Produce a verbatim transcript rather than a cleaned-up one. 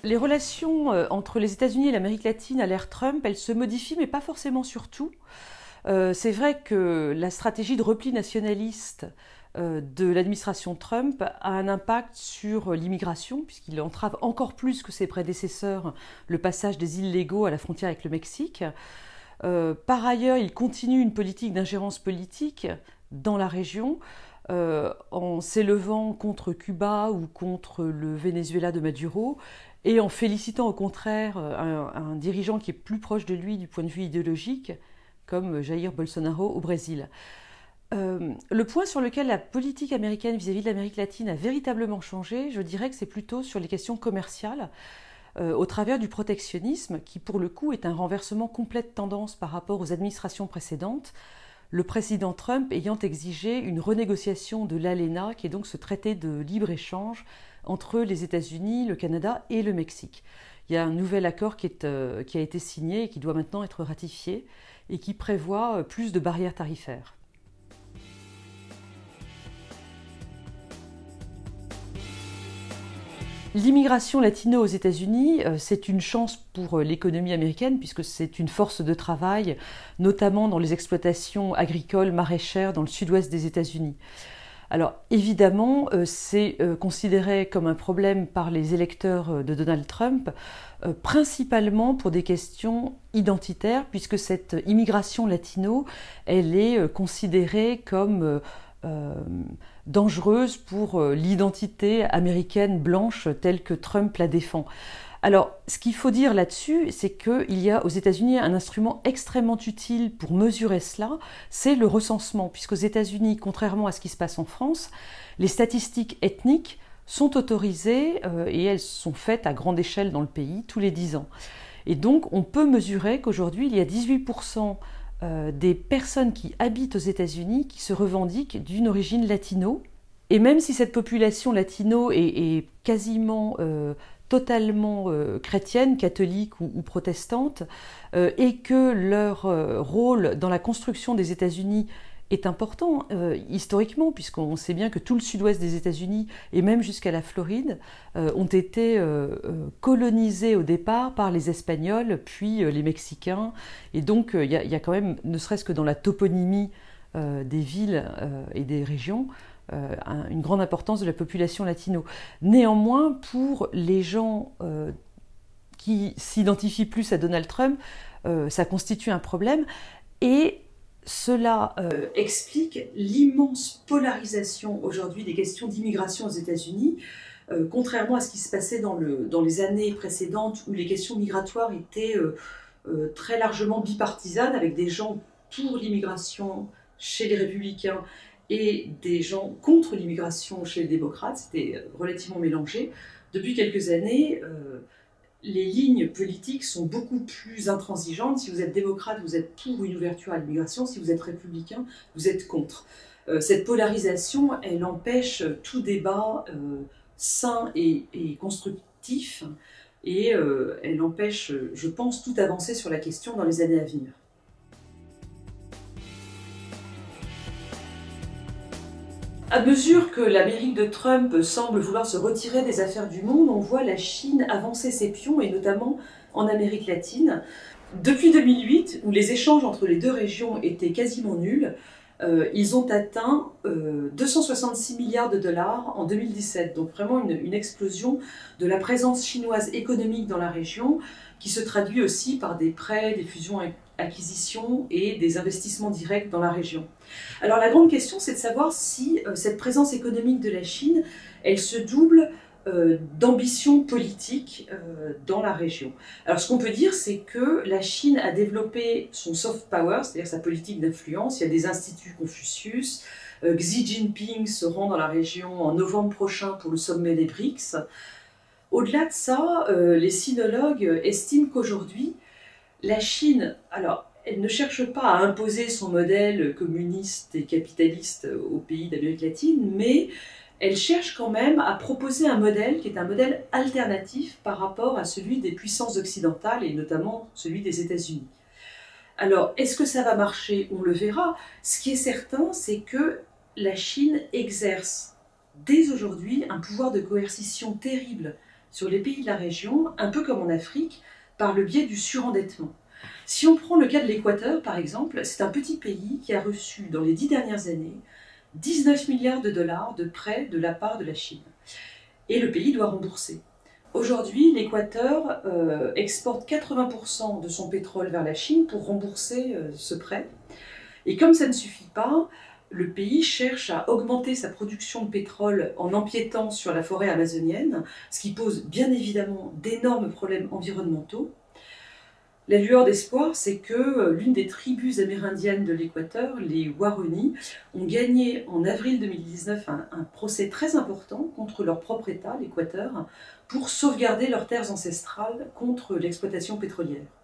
Les relations euh, entre les États-Unis et l'Amérique latine à l'ère Trump, elles se modifient, mais pas forcément sur tout. Euh, c'est vrai que la stratégie de repli nationaliste euh, de l'administration Trump a un impact sur l'immigration, puisqu'il entrave encore plus que ses prédécesseurs le passage des illégaux à la frontière avec le Mexique. Euh, par ailleurs, il continue une politique d'ingérence politique dans la région, euh, en s'élevant contre Cuba ou contre le Venezuela de Maduro, et en félicitant au contraire un, un dirigeant qui est plus proche de lui du point de vue idéologique, comme Jair Bolsonaro au Brésil. Euh, le point sur lequel la politique américaine vis-à-vis de l'Amérique latine a véritablement changé, je dirais que c'est plutôt sur les questions commerciales, euh, au travers du protectionnisme, qui pour le coup est un renversement complet de tendance par rapport aux administrations précédentes, le président Trump ayant exigé une renégociation de l'ALENA, qui est donc ce traité de libre-échange entre les États-Unis, le Canada et le Mexique. Il y a un nouvel accord qui, est, euh, qui a été signé et qui doit maintenant être ratifié et qui prévoit plus de barrières tarifaires. L'immigration latino aux États-Unis, c'est une chance pour l'économie américaine puisque c'est une force de travail, notamment dans les exploitations agricoles maraîchères dans le sud-ouest des États-Unis. Alors évidemment, c'est considéré comme un problème par les électeurs de Donald Trump, principalement pour des questions identitaires, puisque cette immigration latino, elle est considérée comme euh, dangereuse pour l'identité américaine blanche telle que Trump la défend. Alors, ce qu'il faut dire là-dessus, c'est qu'il y a aux États-Unis un instrument extrêmement utile pour mesurer cela, c'est le recensement, puisqu'aux États-Unis, contrairement à ce qui se passe en France, les statistiques ethniques sont autorisées euh, et elles sont faites à grande échelle dans le pays tous les dix ans. Et donc, on peut mesurer qu'aujourd'hui, il y a dix-huit pour cent euh, des personnes qui habitent aux États-Unis qui se revendiquent d'une origine latino. Et même si cette population latino est, est quasiment euh, totalement euh, chrétienne, catholique ou, ou protestante, euh, et que leur euh, rôle dans la construction des États-Unis est important euh, historiquement, puisqu'on sait bien que tout le sud-ouest des États-Unis, et même jusqu'à la Floride, euh, ont été euh, colonisés au départ par les Espagnols, puis euh, les Mexicains, et donc il euh, y, y a quand même, ne serait-ce que dans la toponymie euh, des villes euh, et des régions, Euh, une grande importance de la population latino. Néanmoins, pour les gens euh, qui s'identifient plus à Donald Trump, euh, ça constitue un problème et cela euh, explique l'immense polarisation aujourd'hui des questions d'immigration aux États-Unis, euh, contrairement à ce qui se passait dans, le, dans les années précédentes où les questions migratoires étaient euh, euh, très largement bipartisanes, avec des gens pour l'immigration chez les républicains et des gens contre l'immigration chez les démocrates, c'était relativement mélangé. Depuis quelques années, euh, les lignes politiques sont beaucoup plus intransigeantes. Si vous êtes démocrate, vous êtes pour une ouverture à l'immigration. Si vous êtes républicain, vous êtes contre. Euh, cette polarisation, elle empêche tout débat euh, sain et, et constructif, et euh, elle empêche, je pense, toute avancée sur la question dans les années à venir. À mesure que l'Amérique de Trump semble vouloir se retirer des affaires du monde, on voit la Chine avancer ses pions, et notamment en Amérique latine. Depuis deux mille huit, où les échanges entre les deux régions étaient quasiment nuls, euh, ils ont atteint euh, deux cent soixante-six milliards de dollars en deux mille dix-sept. Donc vraiment une, une explosion de la présence chinoise économique dans la région, qui se traduit aussi par des prêts, des fusions acquisitions et des investissements directs dans la région. Alors la grande question, c'est de savoir si euh, cette présence économique de la Chine, elle se double euh, d'ambition politique euh, dans la région. Alors ce qu'on peut dire, c'est que la Chine a développé son soft power, c'est-à-dire sa politique d'influence. Il y a des instituts Confucius, euh, Xi Jinping se rend dans la région en novembre prochain pour le sommet des BRICS. Au-delà de ça, euh, les sinologues estiment qu'aujourd'hui, la Chine, alors, elle ne cherche pas à imposer son modèle communiste et capitaliste aux pays d'Amérique latine, mais elle cherche quand même à proposer un modèle qui est un modèle alternatif par rapport à celui des puissances occidentales et notamment celui des États-Unis. Alors, est-ce que ça va marcher? On le verra. Ce qui est certain, c'est que la Chine exerce dès aujourd'hui un pouvoir de coercition terrible sur les pays de la région, un peu comme en Afrique, par le biais du surendettement. Si on prend le cas de l'Équateur, par exemple, c'est un petit pays qui a reçu dans les dix dernières années dix-neuf milliards de dollars de prêts de la part de la Chine. Et le pays doit rembourser. Aujourd'hui, l'Équateur euh, exporte quatre-vingts pour cent de son pétrole vers la Chine pour rembourser euh, ce prêt. Et comme ça ne suffit pas, le pays cherche à augmenter sa production de pétrole en empiétant sur la forêt amazonienne, ce qui pose bien évidemment d'énormes problèmes environnementaux. La lueur d'espoir, c'est que l'une des tribus amérindiennes de l'Équateur, les Waorani, ont gagné en avril deux mille dix-neuf un, un procès très important contre leur propre État, l'Équateur, pour sauvegarder leurs terres ancestrales contre l'exploitation pétrolière.